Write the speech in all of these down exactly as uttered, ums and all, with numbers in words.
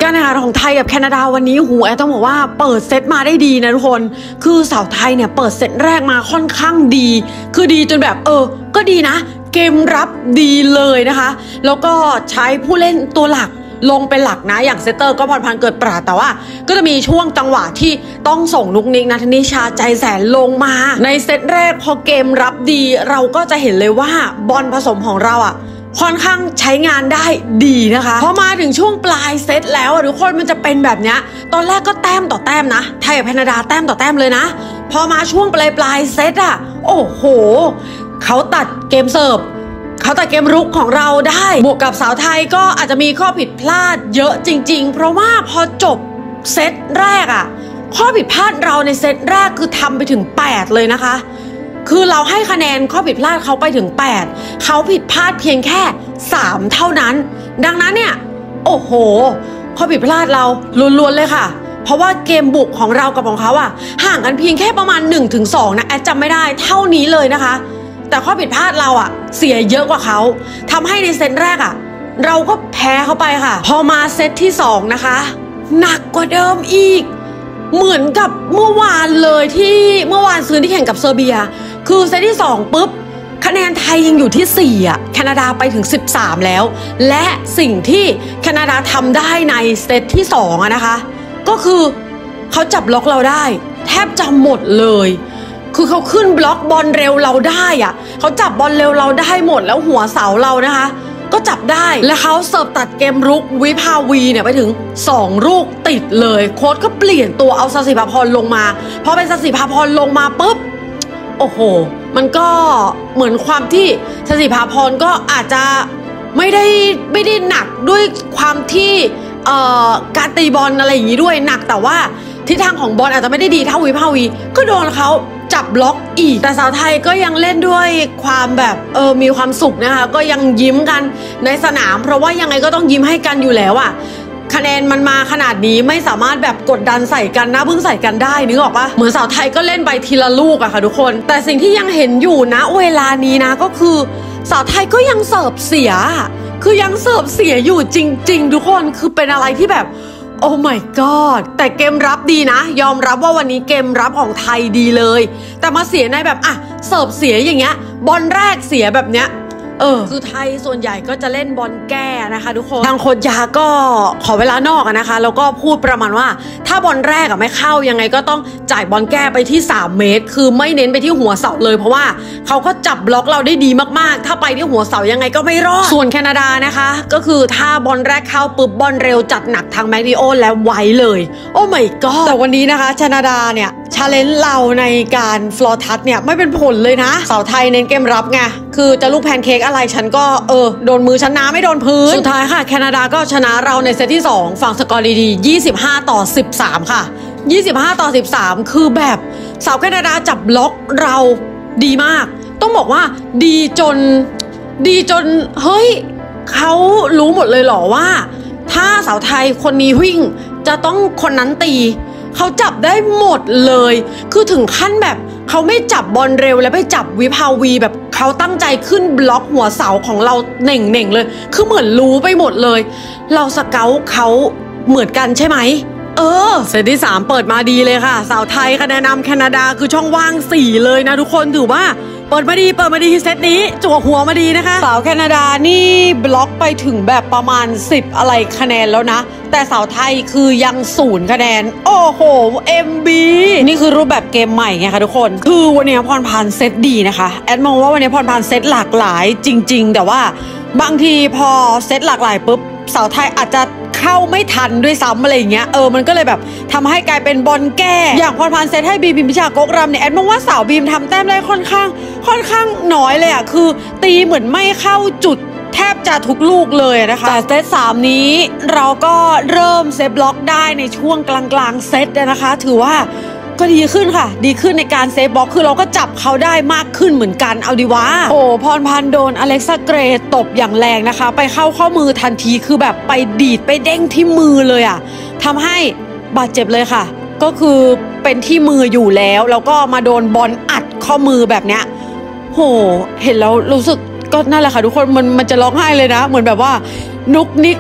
การแข่งขันของไทยกับแคนาดาวันนี้หูแอต้องบอกว่าเปิดเซตมาได้ดีนะทุกคนคือสาวไทยเนี่ยเปิดเซตแรกมาค่อนข้างดีคือดีจนแบบเออก็ดีนะเกมรับดีเลยนะคะแล้วก็ใช้ผู้เล่นตัวหลักลงเป็นหลักนะอย่างเซตเตอร์ก็พรพันธ์เกิดปราดแต่ว่าก็จะมีช่วงจังหวะที่ต้องส่งนุกนิกนัทนิชาใจแสนลงมาในเซตแรกพอเกมรับดีเราก็จะเห็นเลยว่าบอลผสมของเราอ่ะค่อนข้างใช้งานได้ดีนะคะพอมาถึงช่วงปลายเซตแล้วทุกคนมันจะเป็นแบบนี้ตอนแรกก็แต้มต่อแต้มนะไทยกับแคนาดาแต้มต่อแต้มเลยนะพอมาช่วงปลายปลายเซตอ่ะโอ้โหเขาตัดเกมเสิร์ฟเขาตัดเกมรุกของเราได้บวกกับสาวไทยก็อาจจะมีข้อผิดพลาดเยอะจริงๆเพราะว่าพอจบเซตแรกอ่ะข้อผิดพลาดเราในเซตแรกคือทำไปถึงแปดเลยนะคะคือเราให้คะแนนข้อผิดพลาดเขาไปถึงแปดเขาผิดพลาดเพียงแค่สามเท่านั้นดังนั้นเนี่ยโอ้โหข้อผิดพลาดเราล้วนๆเลยค่ะเพราะว่าเกมบุกของเรากับของเขาอ่ะห่างกันเพียงแค่ประมาณ หนึ่งถึงสอง นะแอดจำไม่ได้เท่านี้เลยนะคะแต่ข้อผิดพลาดเราอ่ะเสียเยอะกว่าเขาทำให้ในเซตแรกอ่ะเราก็แพ้เขาไปค่ะพอมาเซตที่สองนะคะหนักกว่าเดิมอีกเหมือนกับเมื่อวานเลยที่เมื่อวานซื้อที่แข่งกับเซอร์เบียคือเซตที่สองปุ๊บคะแนนไทยยังอยู่ที่สี่อ่ะแคนาดาไปถึงสิบสามแล้วและสิ่งที่แคนาดาทำได้ในเซตที่สองอะนะคะก็คือเขาจับล็อกเราได้แทบจะหมดเลยคือเขาขึ้นบล็อกบอลเร็วเราได้อ่ะเขาจับบอลเร็วเราได้หมดแล้วหัวเสาเรานะคะก็จับได้และเขาเสิร์ฟตัดเกมรุกวิภาวีเนี่ยไปถึงสองลูกติดเลยโค้ชก็เปลี่ยนตัวเอาสศิภาพรลงมาพอเป็นสศิภาพรลงมาปุ๊บโอ้โหมันก็เหมือนความที่สศิภาพรก็อาจจะไม่ได้ไม่ได้หนักด้วยความที่เอ่อการตีบอลอะไรอย่างนี้ด้วยหนักแต่ว่าทิศทางของบอลอาจจะไม่ได้ดีเท่าวิภาวีก็โดนเขาจับล็อกอีกแต่สาวไทยก็ยังเล่นด้วยความแบบเออมีความสุขนะคะก็ยังยิ้มกันในสนามเพราะว่ายังไงก็ต้องยิ้มให้กันอยู่แล้วอะคะแนนมันมาขนาดนี้ไม่สามารถแบบกดดันใส่กันนะพึ่งใส่กันได้นึกออกปะเหมือนสาวไทยก็เล่นไปทีละลูกอะค่ะทุกคนแต่สิ่งที่ยังเห็นอยู่นะเวลานี้นะก็คือสาวไทยก็ยังเสิร์ฟเสียคือยังเสิร์ฟเสียอยู่จริงๆทุกคนคือเป็นอะไรที่แบบโอ้ my god แต่เกมรับดีนะยอมรับว่าวันนี้เกมรับของไทยดีเลยแต่มาเสียในแบบอ่ะเสิร์ฟเสียอย่างเงี้ยบอลแรกเสียแบบเนี้ยเออคือไทยส่วนใหญ่ก็จะเล่นบอลแก้นะคะทุกคนทางโค้ชยาก็ขอเวลานอกนะคะแล้วก็พูดประมาณว่าถ้าบอลแรกอะไม่เข้ายังไงก็ต้องจ่ายบอลแก้ไปที่สามเมตรคือไม่เน้นไปที่หัวเสาเลยเพราะว่าเขาก็จับบล็อกเราได้ดีมากๆถ้าไปที่หัวเสายังไงก็ไม่รอดส่วนแคนาดานะคะก็คือถ้าบอลแรกเข้าปุ๊บบอลเร็วจัดหนักทางแมกนิโอแล้วไว้เลยโอ้ my god แต่วันนี้นะคะแคนาดาเนี่ยชาเลนจ์เราในการฟลอร์ทัชเนี่ยไม่เป็นผลเลยนะสาวไทยเน้นเกมรับไงคือจะลูกแพนเค้กอะไรฉันก็เออโดนมือฉันน้ำไม่โดนพื้นสุดท้ายค่ะแคนาดาก็ชนะเราในเซตที่สองฝั่งสกอร์ดีๆยี่สิบห้าต่อสิบสามค่ะยี่สิบห้าต่อสิบสามคือแบบสาวแคนาดาจับล็อกเราดีมากต้องบอกว่าดีจนดีจนเฮ้ยเขารู้หมดเลยเหรอว่าถ้าสาวไทยคนนี้วิ่งจะต้องคนนั้นตีเขาจับได้หมดเลยคือถึงขั้นแบบเขาไม่จับบอลเร็วแล้วไปจับวิภาวีแบบเขาตั้งใจขึ้นบล็อกหัวเสาของเราเน่งๆเลยคือเหมือนรู้ไปหมดเลยเราสเกาต์เขาเหมือนกันใช่ไหมเออเซตที่สามเปิดมาดีเลยค่ะสาวไทยคะแนนนำแคนาดาคือช่องว่างสี่เลยนะทุกคนถือว่าเปิดมาดีเปิดมาดีเซตนี้จั่วหัวมาดีนะคะสาวแคนาดานี่บล็อกไปถึงแบบประมาณสิบอะไรคะแนนแล้วนะแต่สาวไทยคือยังศูนย์คะแนนโอ้โห เอ็ม บี นี่คือรูปแบบเกมใหม่ไงคะทุกคนคือวันนี้พรพันธ์เซตดีนะคะแอดมองว่าวันนี้พรพันธ์เซตหลากหลายจริงๆแต่ว่าบางทีพอเซตหลากหลายปุ๊บสาวไทยอาจจะเข้าไม่ทันด้วยซ้ำอะไรอย่างเงี้ยเออมันก็เลยแบบทำให้กลายเป็นบอลแก้อย่างพรพันธ์เซตให้บีมพิมพิชากกรำเนี่ยแอดมองว่าสาวบีมทำแต้มได้ค่อนข้างค่อนข้างน้อยเลยอ่ะคือตีเหมือนไม่เข้าจุดแทบจะทุกลูกเลยนะคะแต่เซตสามนี้เราก็เริ่มเซฟบล็อกได้ในช่วงกลางๆเซตนะคะถือว่าก็ดีขึ้นค่ะดีขึ้นในการเซฟบล็อกคือเราก็จับเขาได้มากขึ้นเหมือนกันเอาดีวะโอ้พรพันธ์โดนอเล็กซ่าเกรย์ตบอย่างแรงนะคะไปเข้าข้อมือทันทีคือแบบไปดีดไปเด้งที่มือเลยอ่ะทำให้บาดเจ็บเลยค่ะก็คือเป็นที่มืออยู่แล้วแล้วก็มาโดนบอลอัดข้อมือแบบเนี้ยโหเห็นแล้วรู้สึกก็นั่นแหละค่ะทุกคนมันมันจะร้องไห้เลยนะเหมือนแบบว่านุกนิกคือ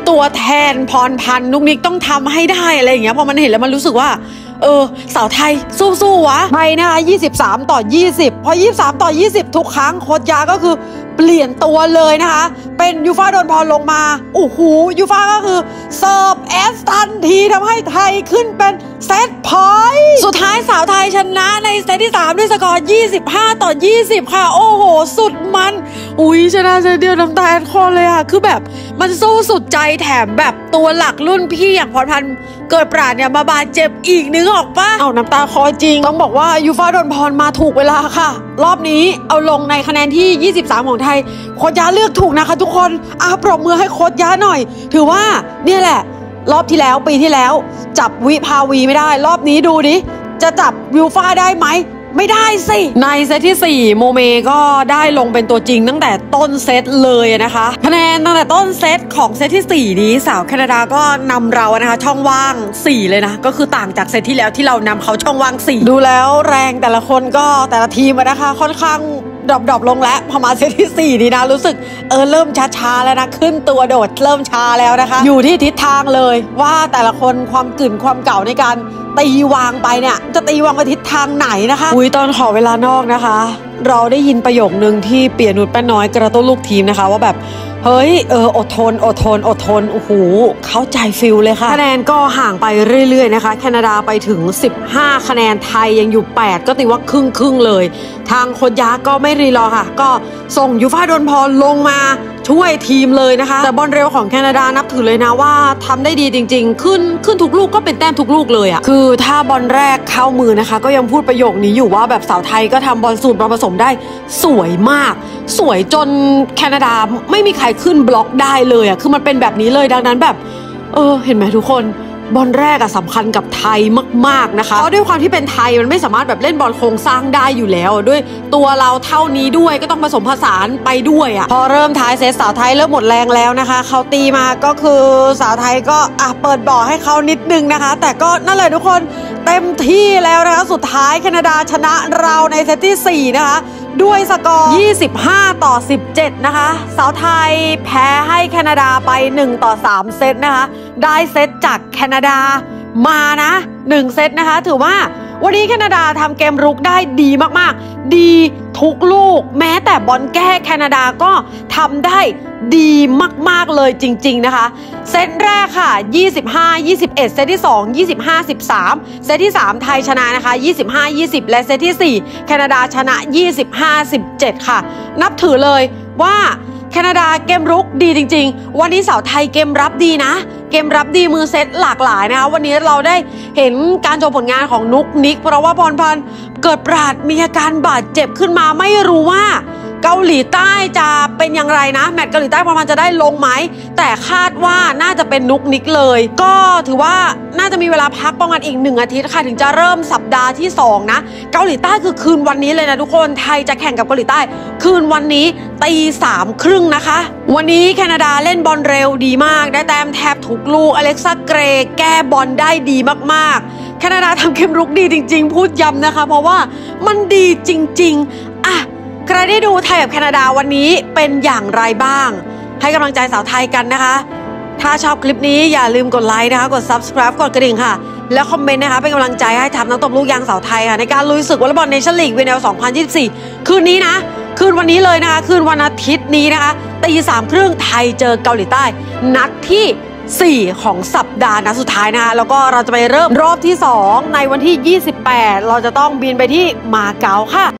ตัวแทนพรพันธ์นุกนิกต้องทำให้ได้อะไรอย่างเงี้ยพอมันเห็นแล้วมันรู้สึกว่าเออสาวไทยสู้ๆวะไทยนะคะยี่สิบสามต่อยี่สิบพอยี่สิบสามต่อยี่สิบทุกครั้งโค้ชยาก็คือเปลี่ยนตัวเลยนะคะเป็นยูฟ่าโดนบอลลงมาโอ้โหยูฟ่าก็คือเสิร์ฟเอสทันทีทำให้ไทยขึ้นเป็นเซตพอยต์สุดท้ายสาวไทยชนะในเซตที่สามด้วยสกอร์ยี่สิบห้าต่อยี่สิบค่ะโอ้โหสุดมันอุ้ยชนะเซตเดียวน้ำตาแอนคอเลยค่ะคือแบบมันสู้สุดใจแถมแบบตัวหลักรุ่นพี่อย่างพรพันธ์เกิดปราดเนี่ยมาบาดเจ็บอีกนึกออกปะเอาน้ำตาคอจริงต้องบอกว่ายูฟ่าโดนพรมาถูกเวลาค่ะรอบนี้เอาลงในคะแนนที่ยี่สิบสามของไทยโค้ชยะเลือกถูกนะคะทุกคนอาปรบมือให้โค้ชยะหน่อยถือว่าเนี่ยแหละรอบที่แล้วปีที่แล้วจับวิภาวีไม่ได้รอบนี้ดูดิจะจับยูฟ่าได้ไหมไม่ได้สิในเซตที่สี่โมเมก็ได้ลงเป็นตัวจริงตั้งแต่ต้นเซตเลยนะคะคะแนนตั้งแต่ต้นเซตของเซตที่สี่นี้สาวแคนาดาก็นำเรานะคะช่องว่างสี่เลยนะก็คือต่างจากเซตที่แล้วที่เรานำเขาช่องว่างสี่ดูแล้วแรงแต่ละคนก็แต่ละทีมนะคะค่อนข้างดรอปๆลงแล้วพอมาเซตที่สี่นี่นะรู้สึกเออเริ่มช้าๆแล้วนะขึ้นตัวโดดเริ่มช้าแล้วนะคะอยู่ที่ทิศทางเลยว่าแต่ละคนความกึ่นความเก่าในการตีวางไปเนี่ยจะตีวางไปทิศทางไหนนะคะอุ้ยตอนขอเวลานอกนะคะเราได้ยินประโยคนึงที่เปียนุชแป้นน้อยกระตุ้นลูกทีมนะคะว่าแบบเฮ้ยเอออดทนอดทนอดทนโอ้โหเข้าใจฟิลเลยค่ะคะแนนก็ห่างไปเรื่อยๆนะคะแคนาดาไปถึงสิบห้าคะแนนไทยยังอยู่แปดก็ตีว่าครึ่งครึ่งเลยทางโค้ชยะก็ไม่รีรอค่ะก็ส่งยูฟ่าโดนพอลงมาช่วยทีมเลยนะคะแต่บอลเร็วของแคนาดานับถือเลยนะว่าทำได้ดีจริงๆขึ้นขึ้นทุกลูกก็เป็นแต้มทุกลูกเลยอะคือถ้าบอลแรกเข้ามือนะคะก็ยังพูดประโยคนี้อยู่ว่าแบบสาวไทยก็ทำบอลสูตรบอลผสมได้สวยมากสวยจนแคนาดาไม่มีใครขึ้นบล็อกได้เลยอะคือมันเป็นแบบนี้เลยดังนั้นแบบเออเห็นไหมทุกคนบอลแรกอะสำคัญกับไทยมากๆนะคะเพราะด้วยความที่เป็นไทยมันไม่สามารถแบบเล่นบอลโครงสร้างได้อยู่แล้วด้วยตัวเราเท่านี้ด้วยก็ต้องผสมผสานไปด้วยอะพอเริ่มท้ายเซตสาวไทยเริ่มหมดแรงแล้วนะคะเขาตีมาก็คือสาวไทยก็อ่ะเปิดบ่อให้เขานิดนึงนะคะแต่ก็นั่นแหละทุกคนเต็มที่แล้วนะคะสุดท้ายแคนาดาชนะเราในเซตที่สี่นะคะด้วยสกอร์ยี่สิบห้าต่อสิบเจ็ดนะคะสาวไทยแพ้ให้แคนาดาไปหนึ่งต่อสามเซตนะคะได้เซตจากแคนาดามานะหนึ่งเซตนะคะถือว่าวันนี้แคนาดาทำเกมรุกได้ดีมากๆดีทุกลูกแม้แต่บอลแก้แคนาดาก็ทำได้ดีมากๆเลยจริงๆนะคะเซตแรกค่ะยี่สิบห้า ยี่สิบเอ็ดเซตที่สองยี่สิบห้า สิบสามเซตที่สามไทยชนะนะคะยี่สิบห้า ยี่สิบและเซตที่สี่แคนาดาชนะยี่สิบห้า สิบเจ็ดค่ะนับถือเลยว่าแคนาดาเกมรุกดีจริงๆวันนี้สาวไทยเกมรับดีนะเกมรับดีมือเซตหลากหลายนะคะวันนี้เราได้เห็นการโชว์ผลงานของนุกนิกเพราะว่าพรพันธ์เกิดปราดมีอาการบาดเจ็บขึ้นมาไม่รู้ว่าเกาหลีใต้จะเป็นอย่างไรนะแมตช์เกาหลีใต้พรพันธ์จะได้ลงไหมแต่คาดว่าน่าจะเป็นนุกนิกเลยก็ถือว่าน่าจะมีเวลาพักประมาณอีกหนึ่งอาทิตย์ค่ะถึงจะเริ่มสัปดาห์ที่สองนะเกาหลีใต้คือคืนวันนี้เลยนะทุกคนไทยจะแข่งกับเกาหลีใต้คืนวันนี้ตีสามครึ่งนะคะวันนี้แคนาดาเล่นบอลเร็วดีมากได้แต้มแทบทุกลูกอเล็กซ่าเกรย์แก้บอลได้ดีมากๆแคนาดาทำเกมรุกดีจริงๆพูดย้ำนะคะเพราะว่ามันดีจริงๆอ่ะใครได้ดูไทยกับแคนาดาวันนี้เป็นอย่างไรบ้างให้กำลังใจสาวไทยกันนะคะถ้าชอบคลิปนี้อย่าลืมกดไลค์นะคะกด ซับสไครบ์ กดกระดิ่งค่ะแล้วคอมเมนต์นะคะเป็นกำลังใจให้ทัพนักตบลูกยางสาวไทยค่ะในการลุยศึกวอลเลย์บอลเนชั่นลีก วี เอ็น แอล สองพันยี่สิบสี่คืนนี้นะคืนวันนี้เลยนะคะคืนวันอาทิตย์นี้นะคะตีสามครึ่งไทยเจอเกาหลีใต้นัดที่สี่ของสัปดาห์นัดสุดท้ายนะคะแล้วก็เราจะไปเริ่มรอบที่สองในวันที่ยี่สิบแปดเราจะต้องบินไปที่มาเก๊าค่ะ